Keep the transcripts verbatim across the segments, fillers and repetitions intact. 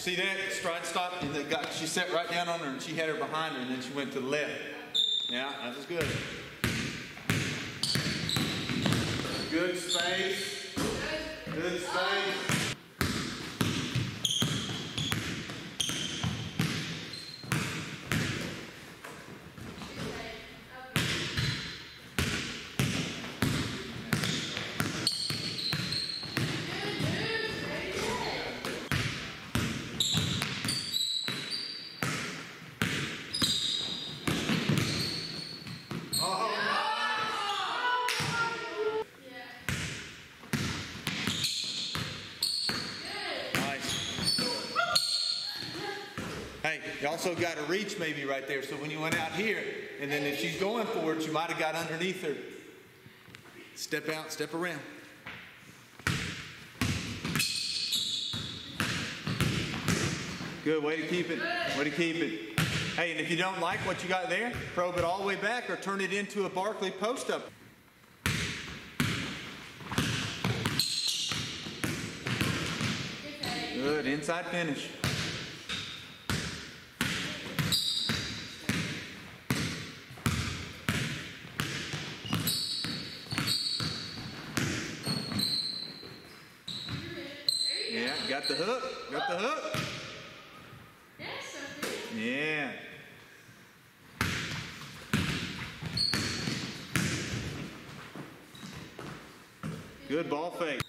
See that? Stride stop, and they got, she sat right down on her and she had her behind her and then she went to the left. Yeah, that was good. Good space. Good space. Hey, you also got a reach maybe right there, so when you went out here, and then if she's going for it, you might have got underneath her. Step out, step around. Good, way to keep it, way to keep it. Hey, and if you don't like what you got there, probe it all the way back or turn it into a Barkley post-up. Good, inside finish. Yeah, got the hook, got the hook. Yeah. Good ball fake.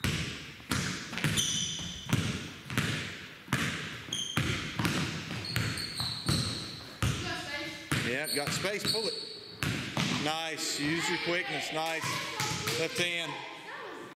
Yeah, got space, pull it. Nice, use your quickness, nice. Left hand.